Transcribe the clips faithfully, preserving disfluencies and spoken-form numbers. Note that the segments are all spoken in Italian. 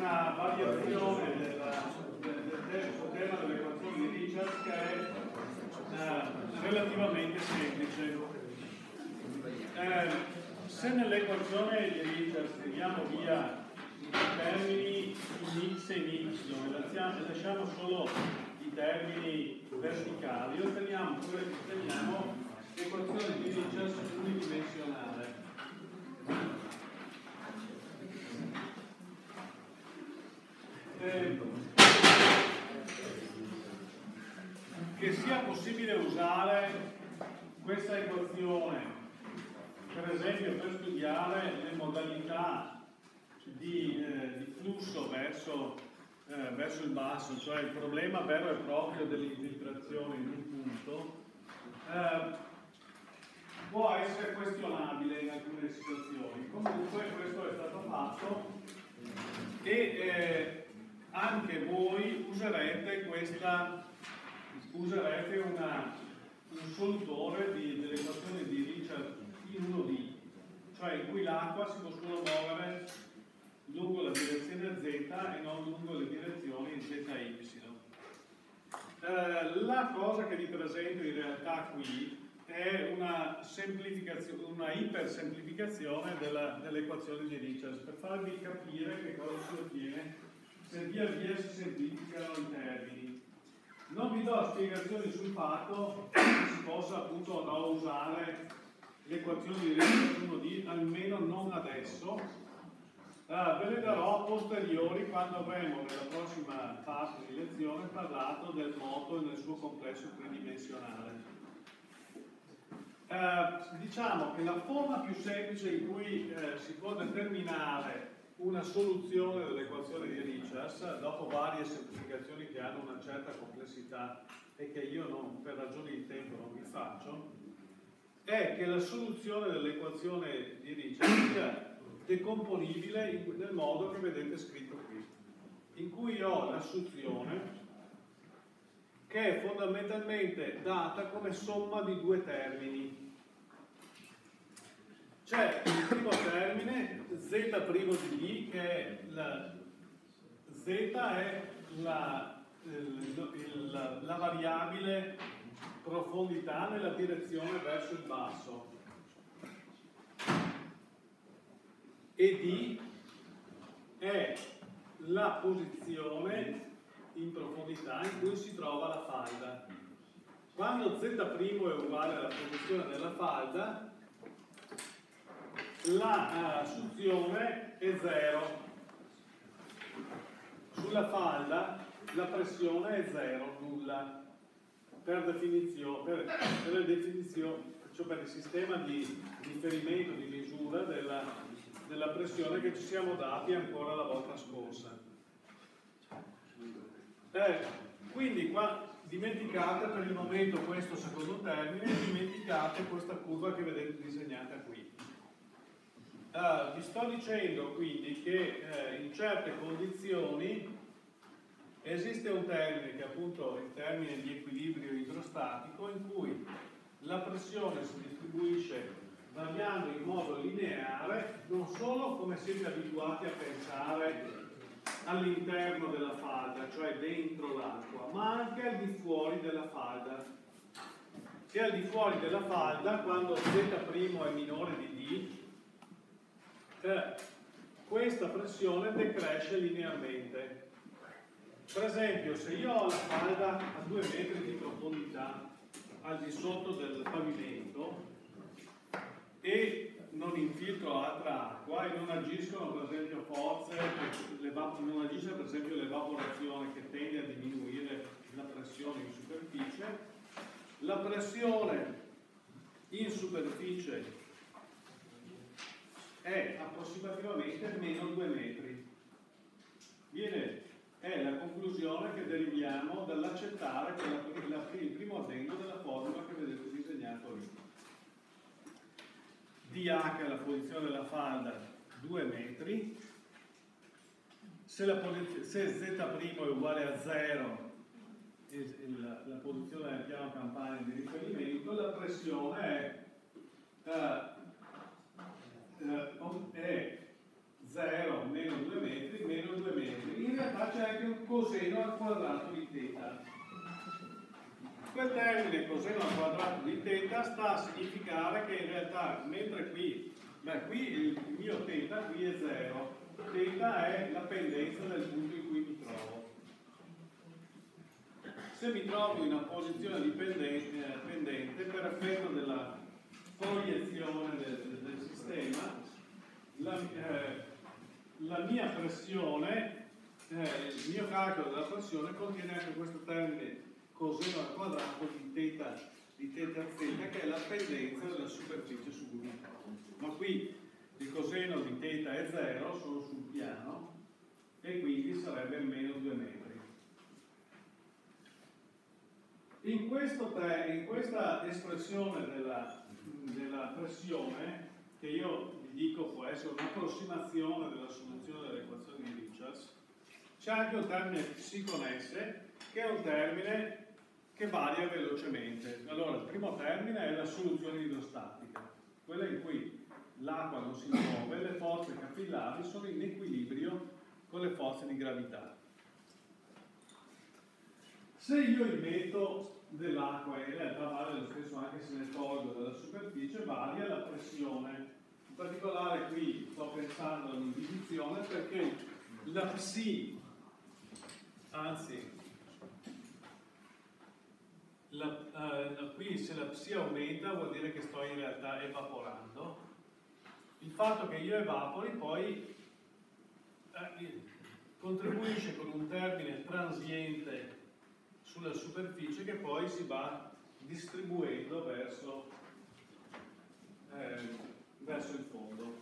una variazione della, del, del problema dell'equazione di Richards che è uh, relativamente semplice. Uh, se nell'equazione di Richards tiriamo via i termini in x e in y, lasciamo, lasciamo solo i termini verticali, otteniamo l'equazione di Richards unidimensionale. Eh, che sia possibile usare questa equazione per esempio per studiare le modalità di, eh, di flusso verso, eh, verso il basso, cioè il problema vero e proprio dell'infiltrazione in un punto, eh, può essere questionabile in alcune situazioni. Comunque questo è stato fatto e eh, anche voi userete questa userete una, un solutore dell'equazione di Richards in uno D, cioè in cui l'acqua si può solo muovere lungo la direzione Z e non lungo le direzioni Z e Y. Eh, la cosa che vi presento in realtà qui è una semplificazione, una ipersemplificazione dell'equazione di Richards, per farvi capire che cosa si ottiene se via via si semplificano i termini. Non vi do spiegazioni sul fatto che si possa appunto no, usare l'equazione di Richards uno D, almeno non adesso. Uh, ve le darò a posteriori quando avremo nella prossima parte di lezione parlato del moto nel suo complesso tridimensionale. Uh, diciamo che la forma più semplice in cui uh, si può determinare una soluzione dell'equazione di Richards, dopo varie semplificazioni che hanno una certa complessità e che io non, per ragioni di tempo non vi faccio, è che la soluzione dell'equazione di Richards sia decomponibile in, nel modo che vedete scritto qui, in cui ho l'assunzione che è fondamentalmente data come somma di due termini. C'è il primo termine, z' di d, che è la, z è la, il, il, la variabile profondità nella direzione verso il basso, e d è la posizione in profondità in cui si trova la falda. Quando z' è uguale alla posizione della falda, la assunzione è zero. Sulla falda la pressione è zero, nulla. Per definizione, per, per le definizioni, cioè per il sistema di riferimento, di misura della, della pressione che ci siamo dati ancora la volta scorsa. Eh, quindi qua dimenticate per il momento questo secondo termine, dimenticate questa curva che vedete disegnata qui. Uh, vi sto dicendo quindi che eh, in certe condizioni esiste un termine che è appunto il termine di equilibrio idrostatico, in cui la pressione si distribuisce variando in modo lineare, non solo come siete abituati a pensare all'interno della falda, cioè dentro l'acqua, ma anche al di fuori della falda. E al di fuori della falda, quando z' è minore di d, Eh, questa pressione decresce linearmente. Per esempio, se io ho la falda a due metri di profondità al di sotto del pavimento e non infiltro altra acqua e non agiscono per esempio forze, non agisce per esempio l'evaporazione che tende a diminuire la pressione in superficie, la pressione in superficie è approssimativamente meno due metri. Viene, è la conclusione che deriviamo dall'accettare che la, la, il primo addendo della formula che vedete disegnato lì. dH è la posizione della falda, due metri. Se, la se z' è uguale a zero, la, la posizione del piano campana di riferimento, la pressione è uh, è zero meno due metri meno due metri. realtà c'è anche un coseno al quadrato di θ. Quel termine coseno al quadrato di θ sta a significare che in realtà, mentre qui, beh, qui il mio θ qui è zero, θ è la pendenza del punto in cui mi trovo. Se mi trovo in una posizione dipendente, eh, pendente, per effetto della proiezione del, del sistema, la, eh, la mia pressione, eh, il mio calcolo della pressione contiene anche questo termine coseno al quadrato di θ, di θz, che è la pendenza della superficie su cui mi trovo. Ma qui il coseno di θ è zero, sono sul piano, e quindi sarebbe meno due metri. In, questo te, in questa espressione della, della pressione, che io vi dico può essere un'approssimazione della soluzione delle equazioni di Richards, c'è anche un termine psi con S, che è un termine che varia velocemente. Allora, il primo termine è la soluzione idrostatica, quella in cui l'acqua non si muove, le forze capillari sono in equilibrio con le forze di gravità. Se io immetto dell'acqua, in realtà vale lo stesso anche se ne tolgo dalla superficie, varia la pressione. In particolare qui sto pensando all'individuazione perché la psi, anzi, la, eh, qui se la psi aumenta vuol dire che sto in realtà evaporando. Il fatto che io evapori poi eh, contribuisce con un termine transiente sulla superficie che poi si va distribuendo verso, eh, verso il fondo.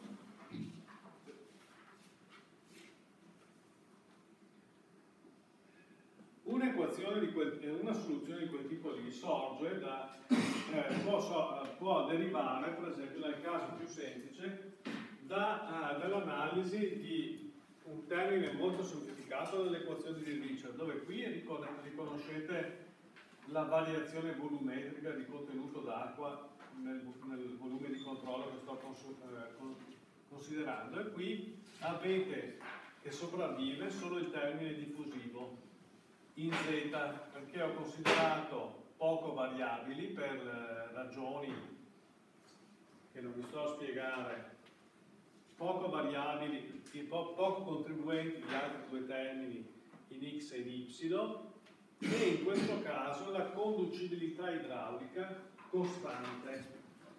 Un'equazione di quel, una soluzione di quel tipo lì sorge da, eh, può, so, può derivare, per esempio nel caso più semplice, da, uh, dall'analisi di un termine molto semplificato delle equazioni di Richards, dove qui riconoscete la variazione volumetrica di contenuto d'acqua nel, nel volume di controllo che sto considerando, e qui avete che sopravvive solo il termine diffusivo in Z, perché ho considerato poco variabili per ragioni che non vi sto a spiegare, poco variabili, po poco contribuenti gli altri due termini in X e in Y, e in questo caso la conducibilità idraulica costante.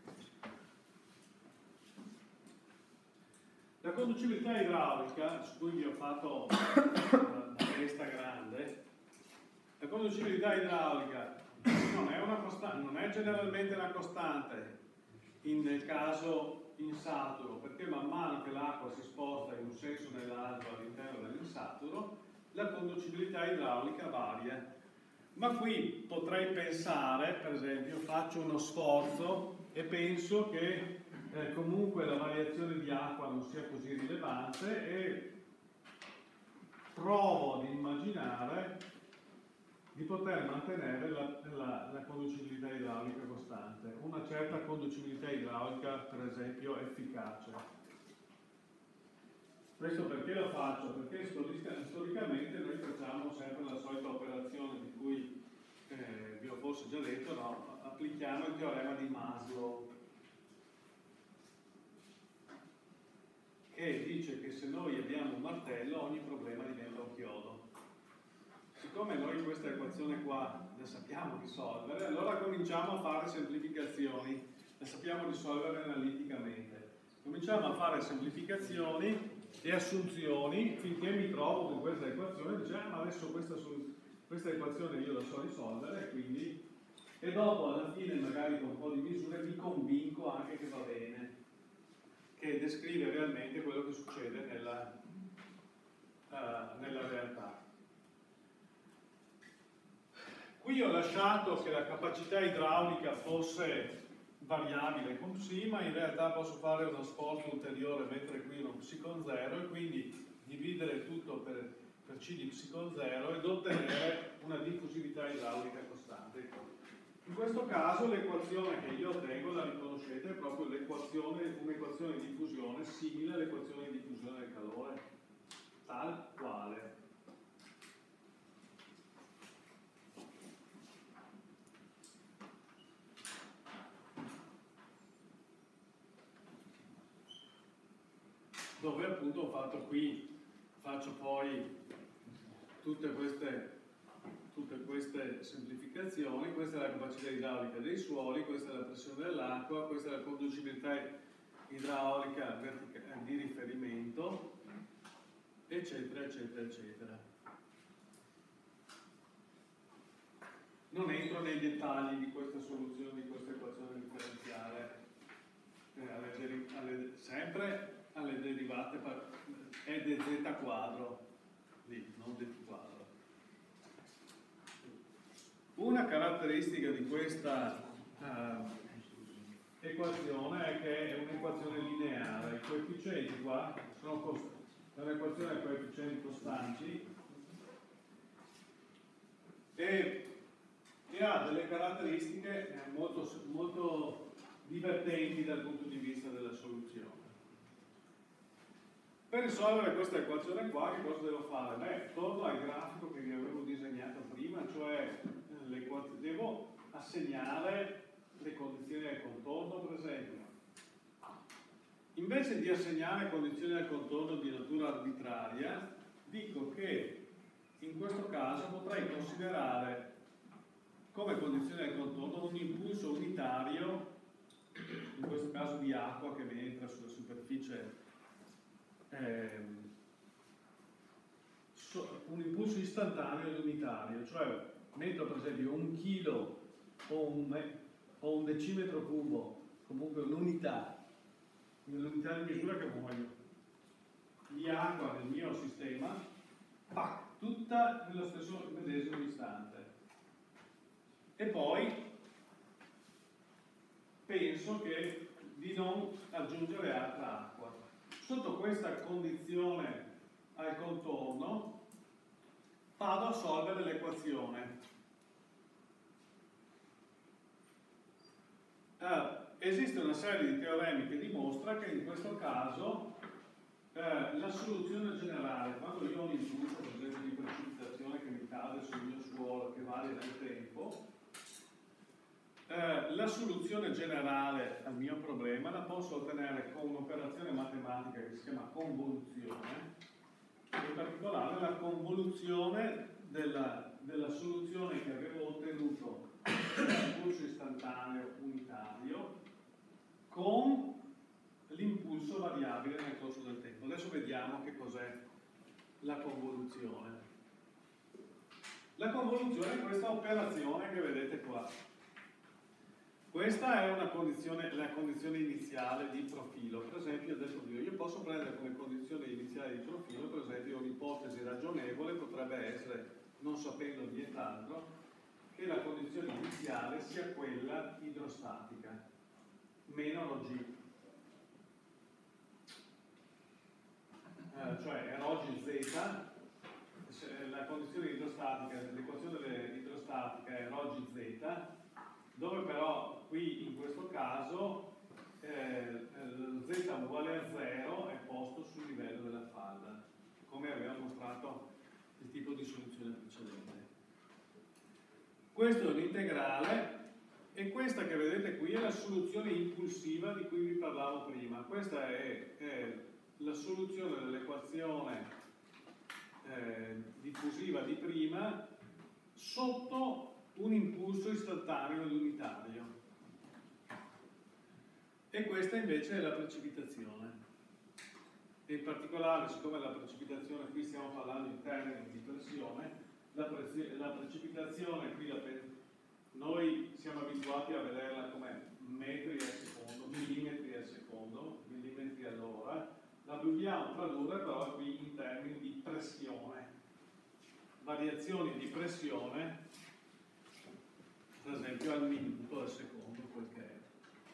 La conducibilità idraulica, su cui vi ho fatto una testa grande, la conducibilità idraulica non è, una costante, non è generalmente una costante in, nel caso insaturo, perché man mano che l'acqua si sposta in un senso o nell'altro all'interno dell'insaturo, la conducibilità idraulica varia. Ma qui potrei pensare, per esempio, faccio uno sforzo e penso che eh, comunque la variazione di acqua non sia così rilevante e provo ad immaginare di poter mantenere la, la, la conducibilità idraulica costante, una certa conducibilità idraulica, per esempio, efficace. Questo perché lo faccio? Perché storicamente noi facciamo sempre la solita operazione di cui eh, vi ho forse già detto, no? Applichiamo il teorema di Maslow, che dice che se noi abbiamo un martello ogni problema diventa un chiodo. Siccome noi questa equazione qua la sappiamo risolvere, allora cominciamo a fare semplificazioni, la sappiamo risolvere analiticamente. Cominciamo a fare semplificazioni e assunzioni finché mi trovo con questa equazione e dice, ah, ma adesso questa, questa equazione io la so risolvere, e quindi, e dopo alla fine magari con un po' di misure mi convinco anche che va bene, che descrive realmente quello che succede nella, uh, nella realtà. Qui ho lasciato che la capacità idraulica fosse variabile con psi, ma in realtà posso fare uno sforzo ulteriore, mettere qui uno psi con zero e quindi dividere tutto per, per c di psi con zero ed ottenere una diffusività idraulica costante. In questo caso l'equazione che io ottengo, la riconoscete, è proprio l'equazione, un'equazione di diffusione simile all'equazione di diffusione del calore, tal quale. dove appunto ho fatto qui, faccio poi tutte queste, tutte queste semplificazioni. Questa è la capacità idraulica dei suoli, questa è la pressione dell'acqua, questa è la conducibilità idraulica di riferimento, eccetera, eccetera, eccetera. Non entro nei dettagli di questa soluzione, di questa equazione differenziale, eh, alle, alle, sempre alle derivate è dz quadro, lì, non dt quadro. Una caratteristica di questa uh, equazione è che è un'equazione lineare, i coefficienti qua sono costanti, è un'equazione a coefficienti costanti e e ha delle caratteristiche molto, molto divertenti dal punto di vista della soluzione. Per risolvere questa equazione qua, che cosa devo fare? Beh, torno al grafico che vi avevo disegnato prima, cioè devo assegnare le condizioni del contorno, per esempio. Invece di assegnare condizioni del contorno di natura arbitraria, dico che in questo caso potrei considerare come condizione del contorno un impulso unitario, in questo caso di acqua che entra sulla superficie, ehm, so, un impulso istantaneo ed unitario, cioè metto per esempio un chilo o un, o un decimetro cubo, comunque un'unità, l'unità di misura che voglio, di acqua nel mio sistema, pac, tutta nello stesso medesimo istante. E poi penso che di non aggiungere altra acqua. Sotto questa condizione al contorno vado a solvere l'equazione. Eh, esiste una serie di teoremi che dimostra che in questo caso eh, la soluzione generale, quando io ho un impulso, per esempio di precipitazione che mi cade sul mio suolo, che varia nel tempo, Eh, la soluzione generale al mio problema la posso ottenere con un'operazione matematica che si chiama convoluzione, in particolare la convoluzione della, della soluzione che avevo ottenuto l'impulso istantaneo unitario con l'impulso variabile nel corso del tempo. Adesso vediamo che cos'è la convoluzione. La convoluzione è questa operazione che vedete qua. Questa è una condizione, la condizione iniziale di profilo. Per esempio, adesso io posso prendere come condizione iniziale di profilo, per esempio, un'ipotesi ragionevole potrebbe essere, non sapendo nient'altro, che la condizione iniziale sia quella idrostatica, meno rho G. Eh, cioè rho G Z, la condizione idrostatica, l'equazione idrostatica è rho G Z, dove però qui in questo caso eh, Z uguale a zero è posto sul livello della falda, come aveva mostrato il tipo di soluzione precedente. Questo è un integrale e questa che vedete qui è la soluzione impulsiva di cui vi parlavo prima. Questa è, è la soluzione dell'equazione eh, diffusiva di prima sotto un impulso istantaneo ed unitario. E questa invece è la precipitazione. E in particolare, siccome la precipitazione qui stiamo parlando in termini di pressione, la, pre la precipitazione qui la noi siamo abituati a vederla come metri al secondo, millimetri al secondo, millimetri all'ora, la dobbiamo tradurre però qui in termini di pressione. Variazioni di pressione, per esempio al minuto, al secondo, quel che è.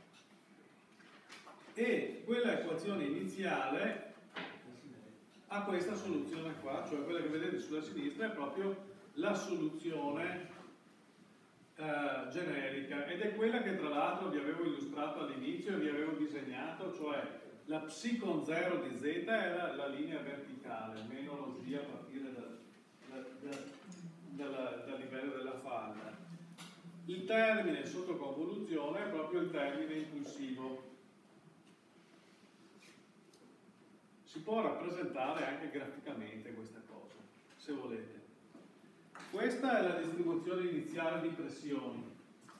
E quella equazione iniziale ha questa soluzione qua, cioè quella che vedete sulla sinistra è proprio la soluzione eh, generica, ed è quella che tra l'altro vi avevo illustrato all'inizio e vi avevo disegnato, cioè la psi con zero di z era la linea verticale, meno lo g a partire dal, da, da, dalla, dal livello della falda. Il termine sotto convoluzione è proprio il termine impulsivo. si può rappresentare anche graficamente questa cosa, se volete. Questa è la distribuzione iniziale di pressioni.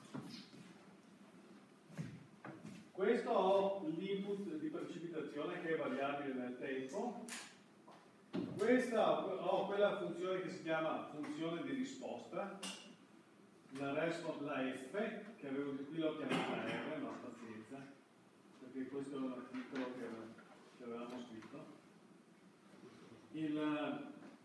Questo ho l'input di precipitazione che è variabile nel tempo. Questa ho quella funzione che si chiama funzione di risposta, la, respo, la F, che avevo, qui l'ho chiamata R, ma pazienza, perché questo è un articolo che, che avevamo scritto. Il,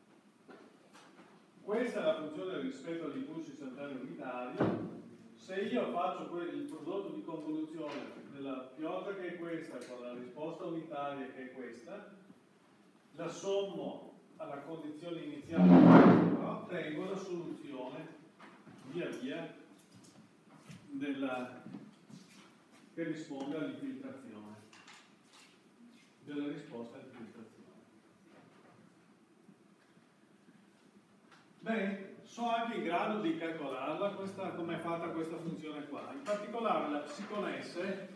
questa è la funzione rispetto agli impulsi istantanei unitari. Se io faccio il prodotto di convoluzione della pioggia che è questa con la risposta unitaria che è questa, la sommo alla condizione iniziale, ottengo la soluzione via via della, che risponde all'infiltrazione, della risposta all'infiltrazione. Bene, sono anche in grado di calcolarla, questa, come è fatta questa funzione qua. In particolare la psiconesse,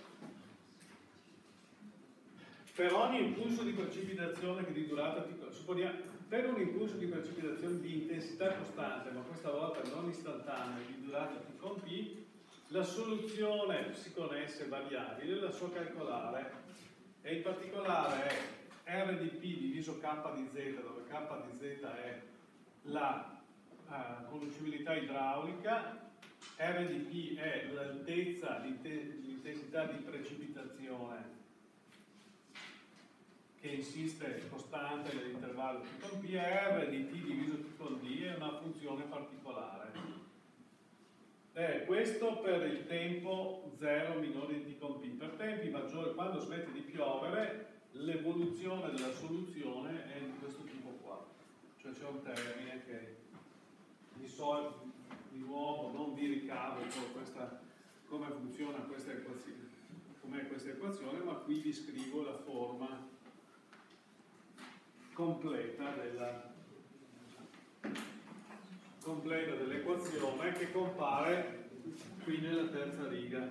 per ogni impulso di precipitazione che di durata, supponiamo, per un impulso di precipitazione di intensità costante, ma questa volta non istantanea, di durata T con P, la soluzione psiconesse variabile la so calcolare, e in particolare è R di P diviso K di Z, dove K di Z è la Uh, conducibilità idraulica, R di P è l'altezza, l'intensità di precipitazione che insiste costante nell'intervallo T con P, e R di T diviso T con D è una funzione particolare. Eh, questo per il tempo zero minore di T con P. Per tempi maggiori, quando smette di piovere, l'evoluzione della soluzione è di questo tipo qua. Cioè c'è un termine che di, so, di nuovo non vi ricavo questa, come funziona questa equazione, com'è questa equazione, ma qui vi scrivo la forma completa della completa dell'equazione che compare qui nella terza riga.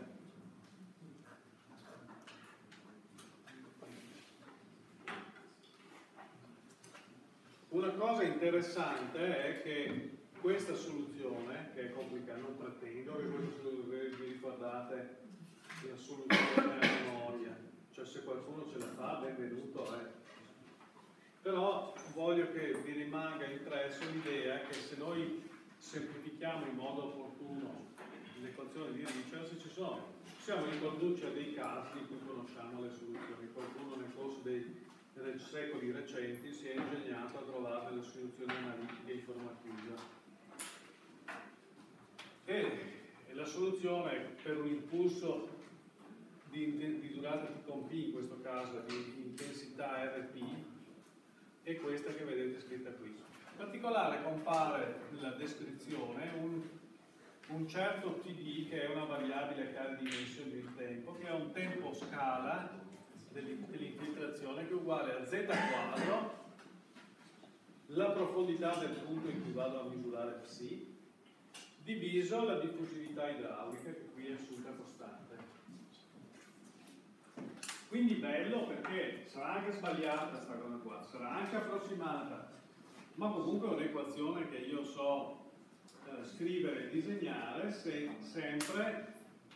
Una cosa interessante è che questa soluzione, che è complicata, non pretendo che vi ricordate la soluzione a memoria, cioè se qualcuno ce la fa, benvenuto è. Però voglio che vi rimanga impresso l'idea che se noi semplifichiamo in modo opportuno l'equazione di Richards, ci sono, siamo in conduce a dei casi di cui conosciamo le soluzioni. Qualcuno nel corso dei, dei secoli recenti si è ingegnato a trovare le soluzioni analitiche in forma chiusa. E la soluzione per un impulso di, di durata T con P, in questo caso di intensità R P, è questa che vedete scritta qui. In particolare compare nella descrizione un, un certo T D, che è una variabile che ha le dimensioni del tempo, che è un tempo scala dell'infiltrazione che è uguale a Z quadro, la profondità del punto in cui vado a misurare Psi, diviso la diffusività idraulica, che qui è assunta costante. Quindi bello, perché sarà anche sbagliata questa cosa qua, sarà anche approssimata, ma comunque è un'equazione che io so eh, scrivere e disegnare se, sempre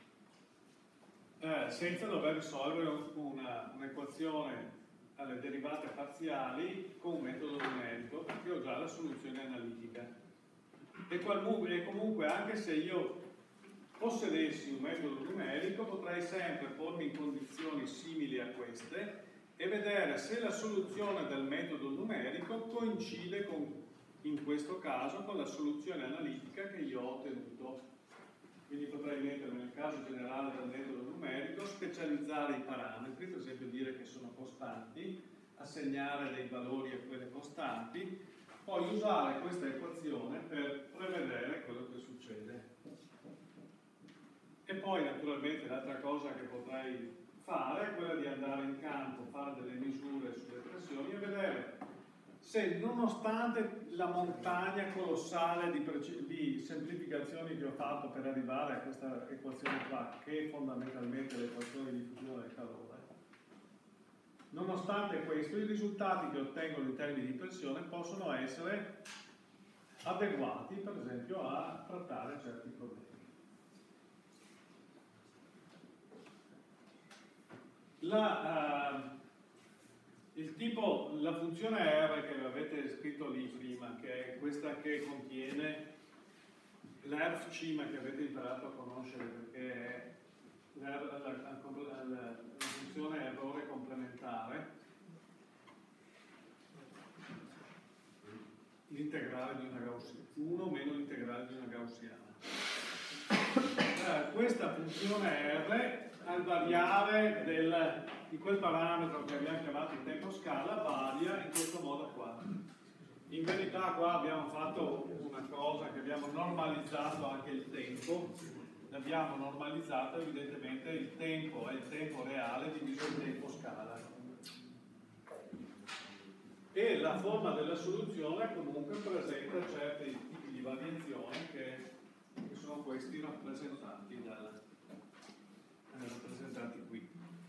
eh, senza dover risolvere un'equazione un alle derivate parziali con un metodo numerico, perché ho già la soluzione analitica. E comunque, anche se io possedessi un metodo numerico, potrei sempre pormi in condizioni simili a queste e vedere se la soluzione del metodo numerico coincide con, in questo caso, con la soluzione analitica che io ho ottenuto. Quindi potrei mettere nel caso generale del metodo numerico, specializzare i parametri, per esempio dire che sono costanti, assegnare dei valori a quelle costanti, poi usare questa equazione per prevedere quello che succede. E poi naturalmente l'altra cosa che potrei fare è quella di andare in campo, fare delle misure sulle pressioni e vedere se, nonostante la montagna colossale di, di semplificazioni che ho fatto per arrivare a questa equazione qua, che è fondamentalmente l'equazione di diffusione del calore, nonostante questo i risultati che ottengono in termini di pressione possono essere adeguati, per esempio, a trattare certi problemi. La, uh, il tipo, la funzione R che avete scritto lì prima, che è questa che contiene l'R C ma che avete imparato a conoscere, perché è la, la, la, la, la funzione errore complementare, l'integrale di una gaussiana, uno meno l'integrale di una gaussiana. Eh, questa funzione R, al variare del, di quel parametro che abbiamo chiamato il tempo scala, varia in questo modo qua. In verità qua abbiamo fatto una cosa, che abbiamo normalizzato anche il tempo, l'abbiamo normalizzato, evidentemente il tempo è il tempo reale diviso il tempo scala. E la forma della soluzione comunque presenta certi tipi di variazione che, che sono questi rappresentati, dal, eh, rappresentati qui.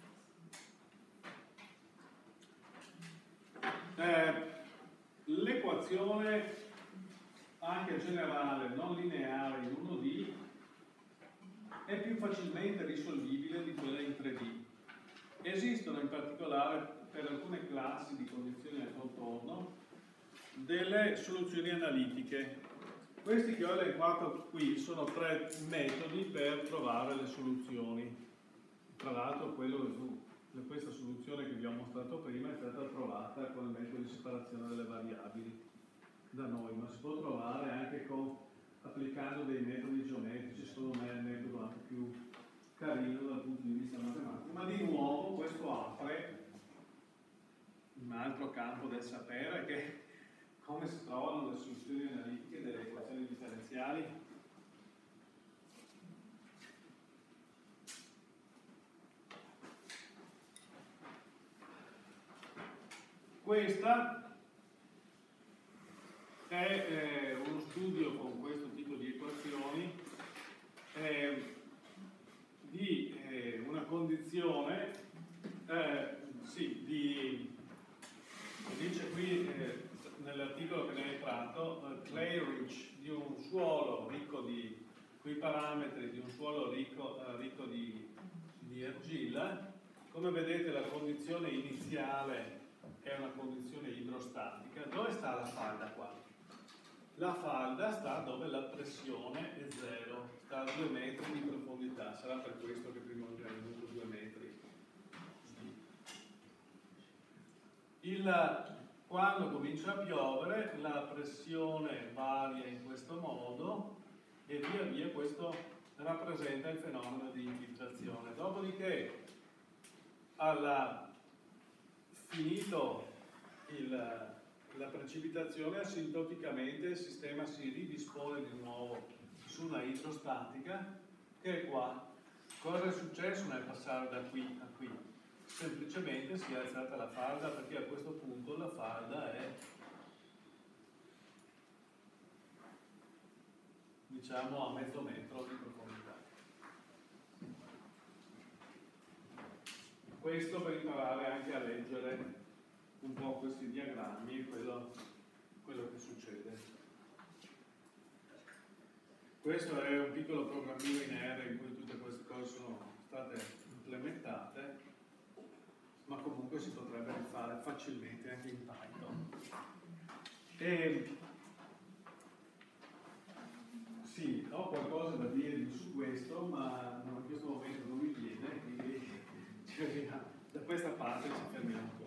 Eh, L'equazione anche generale non lineare in uno D è più facilmente risolvibile di quella in tre D. Esistono in particolare per alcune classi di condizioni al contorno delle soluzioni analitiche. Questi che ho elencato qui sono tre metodi per trovare le soluzioni. Tra l'altro quello questa soluzione che vi ho mostrato prima è stata trovata con il metodo di separazione delle variabili da noi, ma si può trovare anche con, applicando dei metodi geometrici. Secondo me è il metodo anche più carino dal punto di vista matematico, ma di nuovo questo apre un altro campo del sapere, che è come si trovano le soluzioni analitiche delle equazioni differenziali. Questa è eh, uno studio con questo tipo di equazioni eh, di eh, una condizione, eh, sì, di, dice qui eh, nell'articolo che ne è tratto, uh, clay rich, di un suolo ricco di quei parametri, di un suolo ricco, uh, ricco di, di argilla. Come vedete la condizione iniziale è una condizione idrostatica. Dove sta la falda qua? La falda sta dove la pressione è zero, sta a due metri di profondità, sarà per questo che prima ho già avuto due metri. Il, quando comincia a piovere la pressione varia in questo modo e via via questo rappresenta il fenomeno di infiltrazione. Dopodiché, alla finito il, la precipitazione, asintoticamente il sistema si ridispone di nuovo su una idrostatica che è qua. Cosa è successo nel passare da qui a qui? Semplicemente si è alzata la falda, perché a questo punto la falda è, diciamo, a mezzo metro di profondità. Questo per imparare anche a leggere un po' questi diagrammi e quello, quello che succede. Questo è un piccolo programmino in R in cui tutte queste cose sono state implementate, ma comunque si potrebbe fare facilmente anche in Python. E, sì, ho qualcosa da dirvi su questo, ma in questo momento non mi viene, quindi ci fermiamo. Da questa parte ci fermiamo.